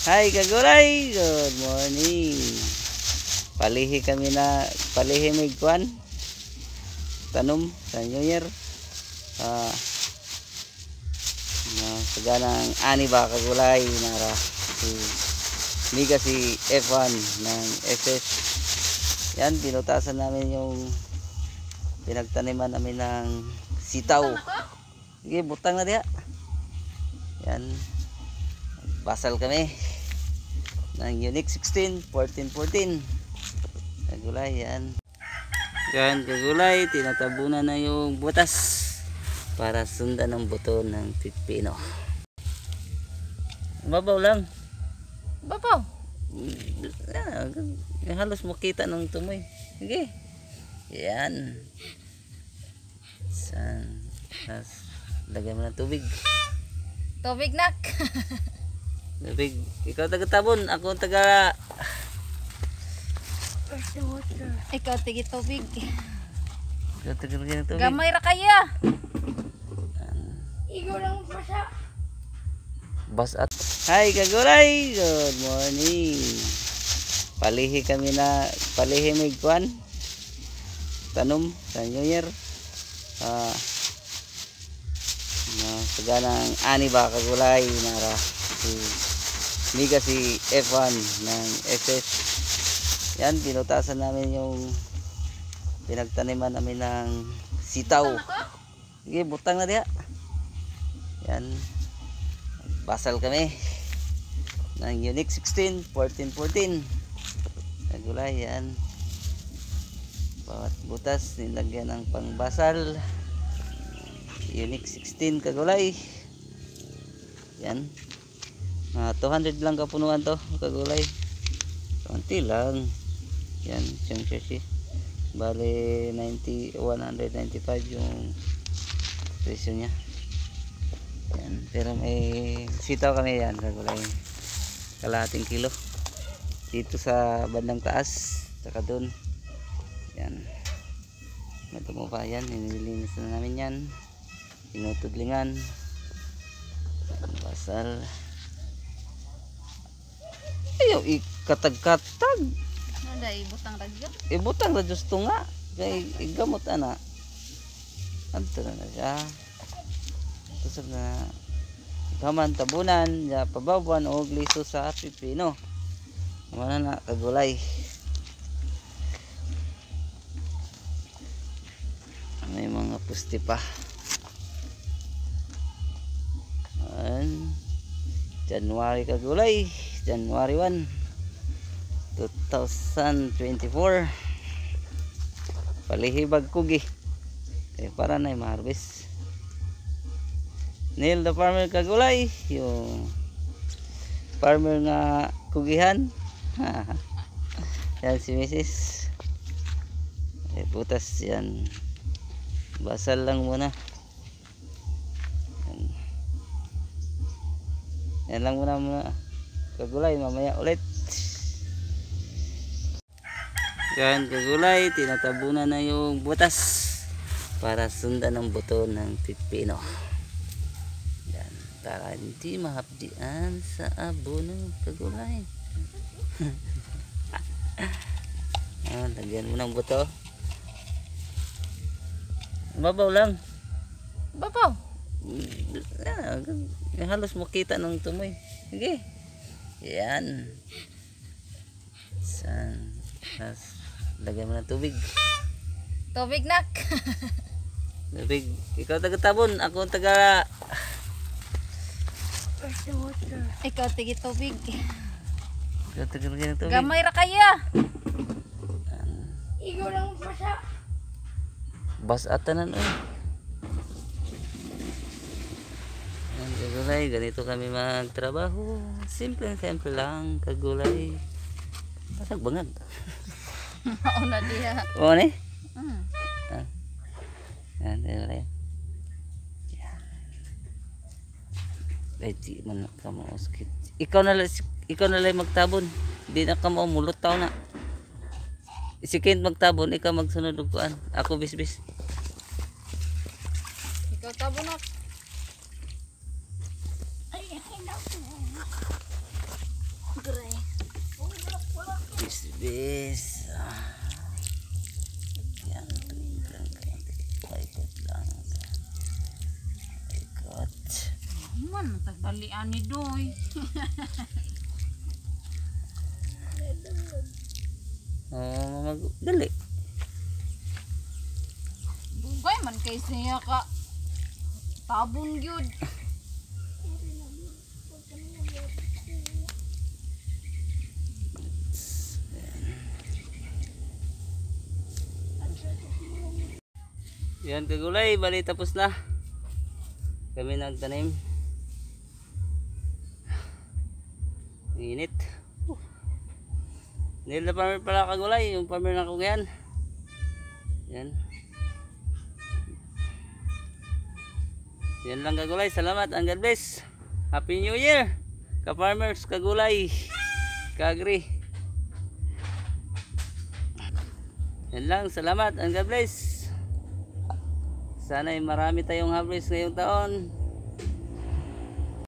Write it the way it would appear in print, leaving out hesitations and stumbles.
Hi kagulay, good morning. Palihi kami na palihi may kwan. Tanom sa New Year. Saganang ani ba kagulay nara si Miga si F1 ng SS. Yan, binutasan namin yung pinagtaniman namin ng sitaw. Sige, butang na diha. Yan. Basal kami ng Unique 16 1414. Kagulay yan. Yan kagulay, tinatabunan na yung butas para sundan ang buto ng pipino. Babaw lang. Babaw. Halos makita ng tumoy. Sige. Yan. Lagyan mo ng tubig. Tubig nak. Tubig. Ikaw taga-tabon, ako taga... Ikaw tigi tubig. Ikaw taga-lagyan ng tubig. Gamay ra kaya. Ikaw lang basa. Basat. Hi kagulay, good morning. Palihi kami na palihi may kwan. Tanom sa New Year. Saganang ani ba kagulay nara si Miga si F1 ng SS. Yan, binutasan namin yung pinagtaniman namin ng sitaw. Sige, butang na diha. Yan. Basal kami ng Unique 16 1414. Kagulay yan. Bawat butas nilagyan ng pangbasal. Unique 16 kagulay. Yan. 200 lang kapunuan to kagulay. Konti lang. Yan, siyang siya. Bale 195 yung presyo niya. Yan, pero may sitaw kami yan kagulay. Kalahating kilo. Dito sa bandang taas, saka doon. Yan. Natumo pa yan, nililinis na namin yan. Tinutudlingan. Basal. Ayaw ikatag-katag. Nada ibutang radyo. Ibutang radyo nga. Kaya igamot ana. Anto na siya. Tusog na gaman tabunan, ya pabawan o gliso sa pipino. Mana na kagulay. May mga pusti pa. January kagulay, January 1 2024. Palihibag kugi kaya para na ma-harvest. Neil the farmer kagulay, yung farmer nga kugihan. Yan si Mrs. Butas yan, basal lang muna. Yan lang muna kagulay, mamaya ulit. Yan kagulay, tinatabunan na yung butas para sundan ang buto ng pipino. Yan, para hindi mahapdian sa abono kagulay. Lagyan mo ng buto. Babaw lang. Babaw. Halos makita ng tumoy. Sige. Yan. Lagyan mo ng tubig. Tubig nak. Tubig. Ikaw taga-tabon, ako taga... Ikaw tigi tubig. Ikaw taga-lagyan ng tubig. Gamay ra kaya. Ikaw lang basa. Basatan na. Kagulay, ganito kami magtrabaho. Simple lang kagulay. Basag bangag. Mao na diha. Oo ni? Yan, kagulay. Ay, di man ka mauskit. Ikaw na lang magtabon. Di na ka maumulot tao na. Si Kent magtabon, ikaw magsunod og kuan. Ako bisbis. Ikaw tabo nak. Ay, this. Yan, paikot lang. Paikot. Man, matagdalian ni Doy. Oh, dali. Dugay man kay siya ka. Tabon gyud. Yan kagulay, bali tapos na. Kami nagtanim. Init. Nil na farmer pala kagulay, yung farmer na kung yan. Yan. Yan lang kagulay, salamat and God bless. Happy New Year ka-farmers, kagulay, kagri. Yan lang, salamat and God bless. Sana ay marami tayong harvest ngayong taon.